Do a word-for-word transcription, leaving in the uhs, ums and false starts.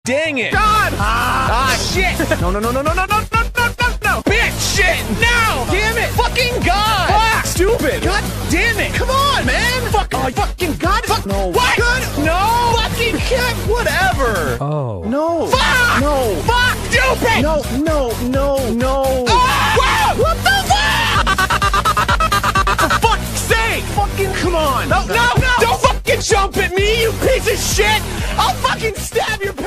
dang it! God! Ah, shit! No, no, no, no, no, no, no, no, no, no, no! Bitch! Shit! No! Damn it! Fucking God! Fuck! Stupid! God damn it! Come on, man! Fuck! Oh, fucking God! Fuck! No! What? Good! No! Fucking cat! Whatever! Oh. No! Fuck! No! Fuck! Stupid! No! No! No! No! Ah! Wow! What the fuck? For fuck's sake! Fucking come on! No! No! No! Don't fucking jump at me, you piece of shit! I'll fucking stab your